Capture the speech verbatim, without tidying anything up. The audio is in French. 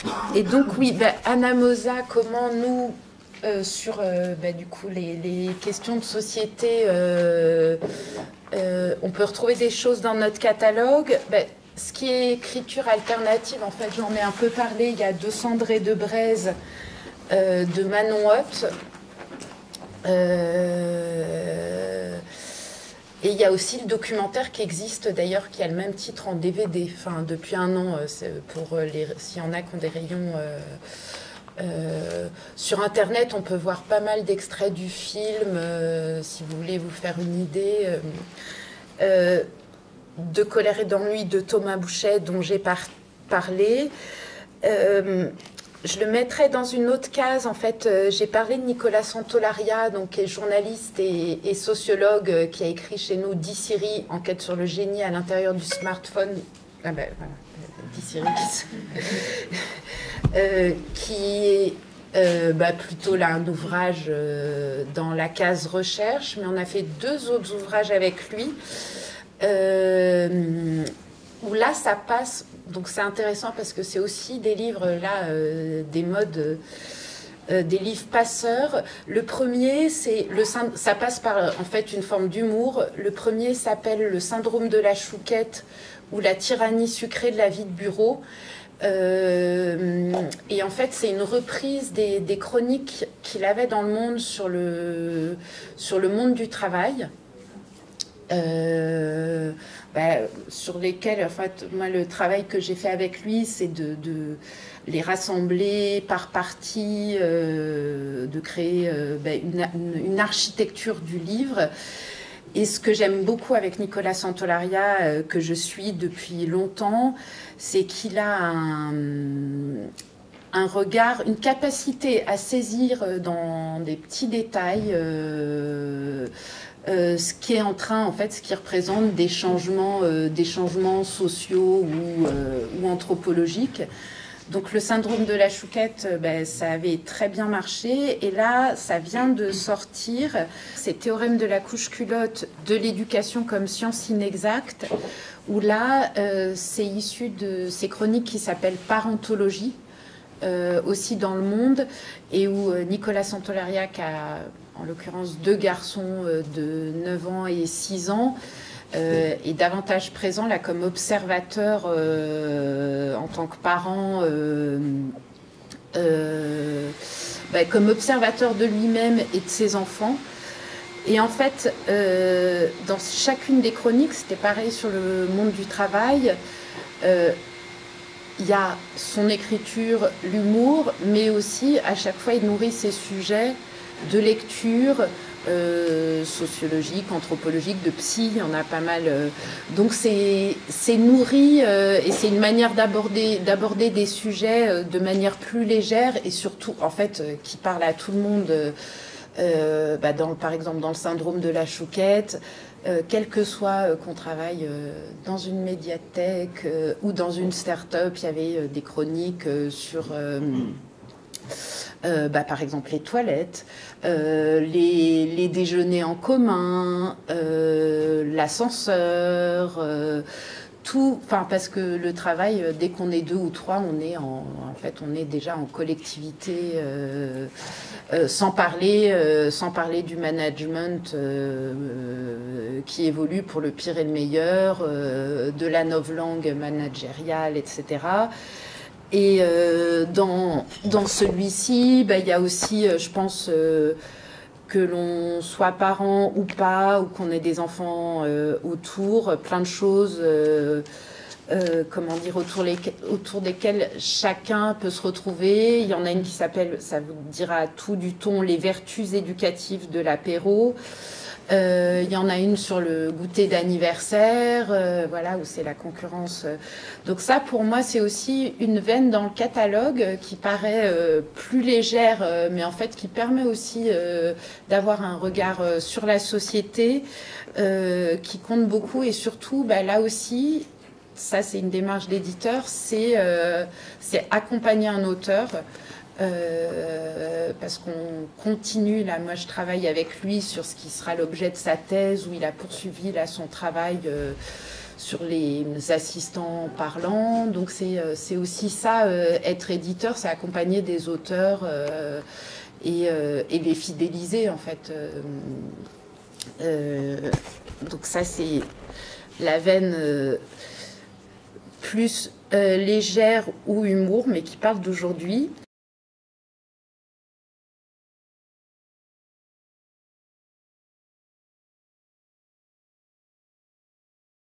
Et donc, oui, bah, Anna Mosa, comment nous, euh, sur euh, bah, du coup, les, les questions de société, euh, euh, on peut retrouver des choses dans notre catalogue. Bah, ce qui est écriture alternative, en fait, j'en ai un peu parlé, il y a Deux cendrées de braise euh, de Manon Hott. Euh, et il y a aussi le documentaire qui existe d'ailleurs, qui a le même titre en D V D, enfin, depuis un an, pour les, s'il y en a qui ont des rayons. Euh, euh, sur Internet, on peut voir pas mal d'extraits du film, euh, si vous voulez vous faire une idée. Euh, euh, de colère et d'ennui de Thomas Bouchet, dont j'ai par parlé. Euh, je le mettrais dans une autre case. En fait, euh, j'ai parlé de Nicolas Santolaria, donc, qui est journaliste et, et sociologue, euh, qui a écrit chez nous dix séries, Enquête sur le génie à l'intérieur du smartphone. Ah ben voilà, dix séries euh, qui est euh, bah, plutôt là un ouvrage euh, dans la case recherche, mais on a fait deux autres ouvrages avec lui. Euh, où là ça passe, donc c'est intéressant parce que c'est aussi des livres là, euh, des modes, euh, des livres passeurs. Le premier, c'est le ça passe par en fait une forme d'humour. Le premier s'appelle Le syndrome de la chouquette ou la tyrannie sucrée de la vie de bureau. Euh, et en fait, c'est une reprise des, des chroniques qu'il avait dans Le Monde sur le, sur le monde du travail. Euh, bah, sur lesquels, en fait, moi, le travail que j'ai fait avec lui, c'est de, de les rassembler par partie, euh, de créer euh, bah, une, une architecture du livre. Et ce que j'aime beaucoup avec Nicolas Santolaria, euh, que je suis depuis longtemps, c'est qu'il a un, un regard, une capacité à saisir dans des petits détails euh, Euh, ce qui est en train, en fait, ce qui représente des changements, euh, des changements sociaux ou, euh, ou anthropologiques. Donc le syndrome de la chouquette, euh, ben, ça avait très bien marché. Et là, ça vient de sortir. C'est Théorème de la couche culotte de l'éducation comme science inexacte, où là, euh, c'est issu de ces chroniques qui s'appellent Parentologie, euh, aussi dans Le Monde, et où euh, Nicolas Santolaria, qui a en l'occurrence deux garçons de neuf ans et six ans, euh, est davantage présent là comme observateur euh, en tant que parent, euh, euh, bah, comme observateur de lui-même et de ses enfants. Et en fait, euh, dans chacune des chroniques, c'était pareil sur le monde du travail. Euh, il y a son écriture, l'humour, mais aussi à chaque fois il nourrit ses sujets de lecture euh, sociologique, anthropologique, de psy, il y en a pas mal. Euh, donc c'est nourri euh, et c'est une manière d'aborder d'aborder des sujets euh, de manière plus légère et surtout, en fait, euh, qui parle à tout le monde. Euh, bah dans, par exemple, dans le syndrome de la chouquette, euh, quel que soit euh, qu'on travaille euh, dans une médiathèque euh, ou dans une start-up, il y avait euh, des chroniques euh, sur... Euh, Euh, bah, par exemple les toilettes, euh, les, les déjeuners en commun, euh, l'ascenseur, euh, tout, enfin parce que le travail, dès qu'on est deux ou trois, on est en, en fait, on est déjà en collectivité, euh, euh, sans parler, euh, sans parler du management euh, euh, qui évolue pour le pire et le meilleur, euh, de la novlangue managériale, et cetera. Et euh, dans, dans celui-ci, bah, il y a aussi, euh, je pense, euh, que l'on soit parent ou pas, ou qu'on ait des enfants euh, autour, plein de choses, euh, euh, comment dire, autour, les, autour desquelles chacun peut se retrouver. Il y en a une qui s'appelle, ça vous dira tout du ton, les vertus éducatives de l'apéro. Euh, il y en a une sur le goûter d'anniversaire, euh, voilà, où c'est la concurrence. Donc ça, pour moi, c'est aussi une veine dans le catalogue qui paraît euh, plus légère, euh, mais en fait qui permet aussi euh, d'avoir un regard euh, sur la société euh, qui compte beaucoup. Et surtout, bah, là aussi, ça c'est une démarche d'éditeur, c'est euh, c'est accompagner un auteur. Euh, parce qu'on continue, là, moi je travaille avec lui sur ce qui sera l'objet de sa thèse, où il a poursuivi là son travail euh, sur les assistants parlants. Donc c'est c'est aussi ça, euh, être éditeur, c'est accompagner des auteurs euh, et, euh, et les fidéliser en fait. Euh, euh, donc ça c'est la veine euh, plus euh, légère ou humour, mais qui parle d'aujourd'hui.